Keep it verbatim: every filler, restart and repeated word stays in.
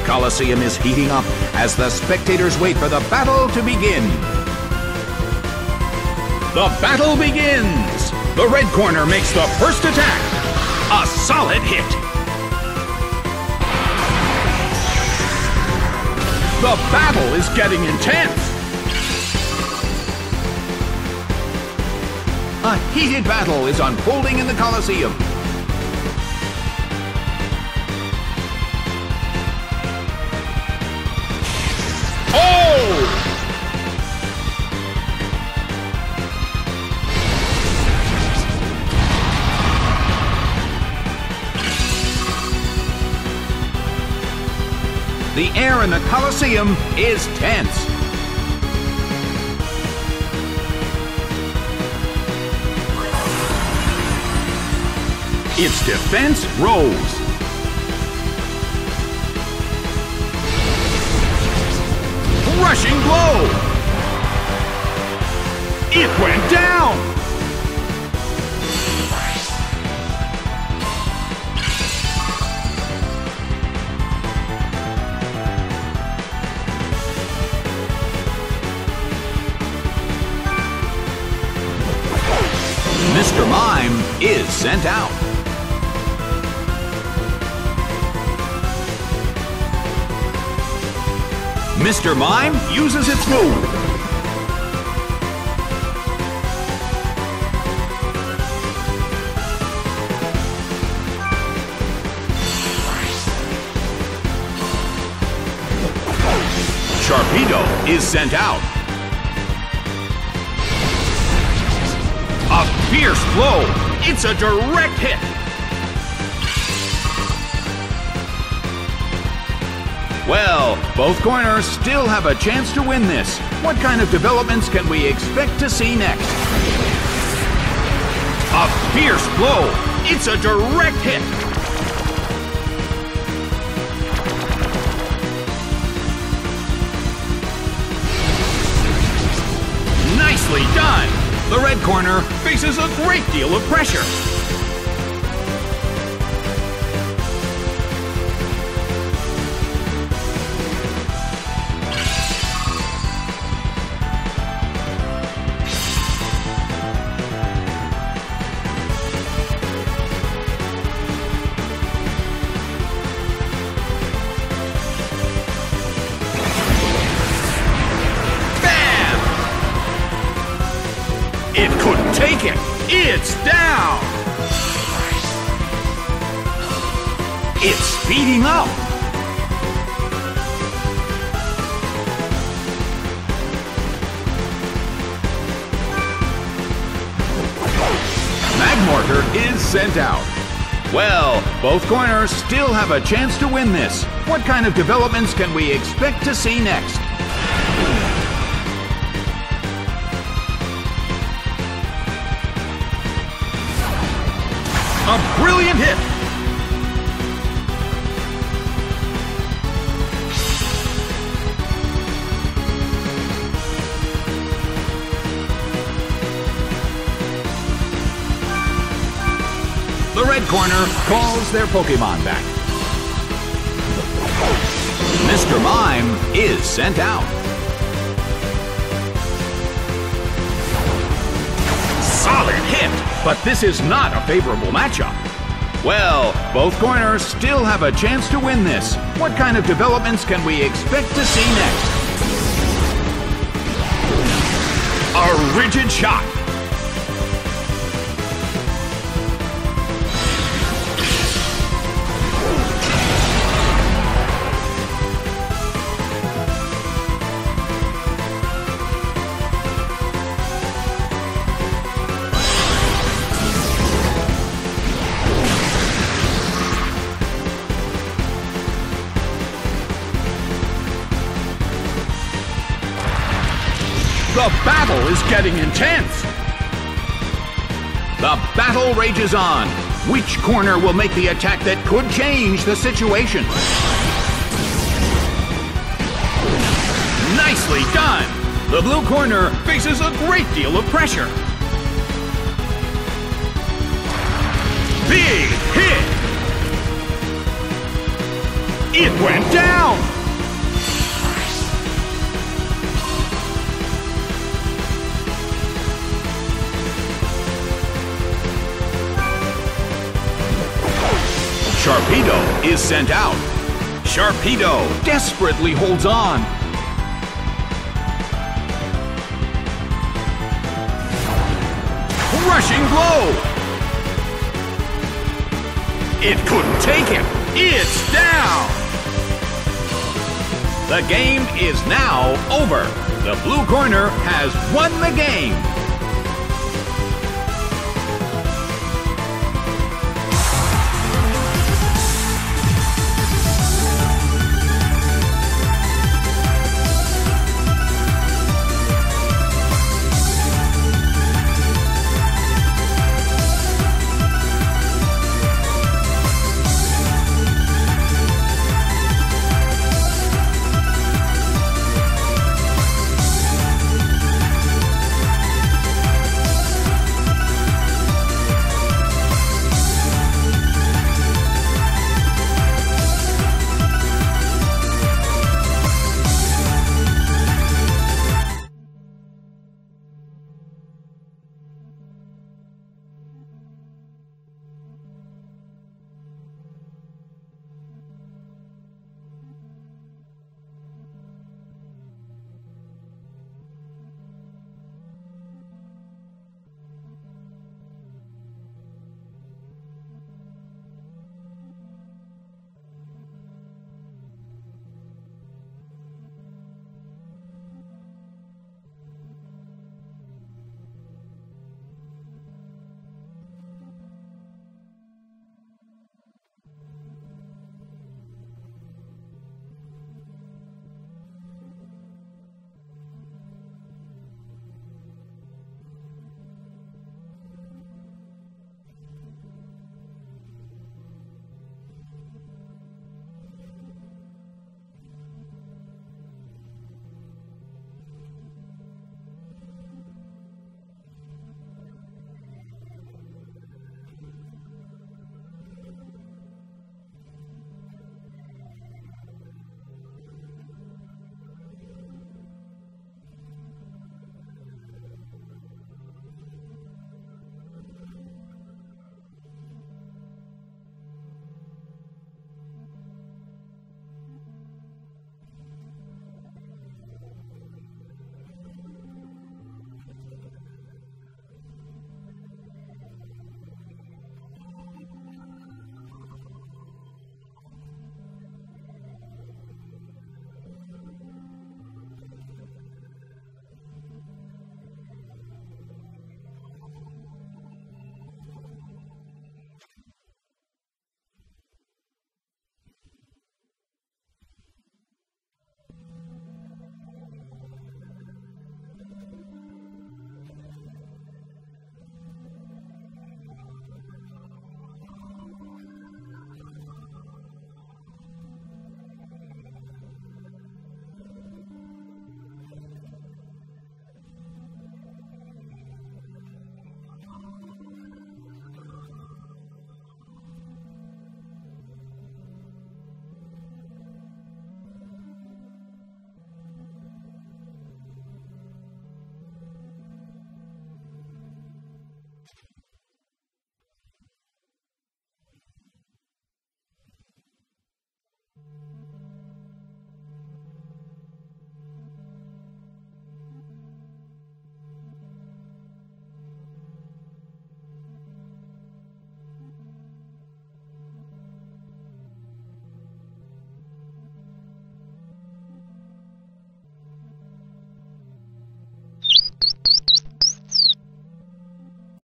Colosseum is heating up as the spectators wait for the battle to begin. The battle begins! The red corner makes the first attack. A solid hit. The battle is getting intense. A heated battle is unfolding in the Colosseum. Oh! The air in the Colosseum is tense. Its defense rose. Rushing blow! It went down! Mister Mime is sent out. Mister Mime uses its move. Sharpedo is sent out. A fierce blow. It's a direct hit. Well, both corners still have a chance to win this. What kind of developments can we expect to see next? A fierce blow. It's a direct hit. Nicely done. The red corner faces a great deal of pressure. It couldn't take it. It's down. It's speeding up. Magmortar is sent out. Well, both corners still have a chance to win this. What kind of developments can we expect to see next? A brilliant hit! The red corner calls their Pokémon back. Mister Mime is sent out. Solid hit! But this is not a favorable matchup. Well, both corners still have a chance to win this. What kind of developments can we expect to see next? A rigid shot. The battle is getting intense. The battle rages on. Which corner will make the attack that could change the situation? Nicely done. The blue corner faces a great deal of pressure. Big hit. It went down! Sharpedo is sent out. Sharpedo desperately holds on. Rushing blow! It couldn't take it. It's down! The game is now over. The blue corner has won the game.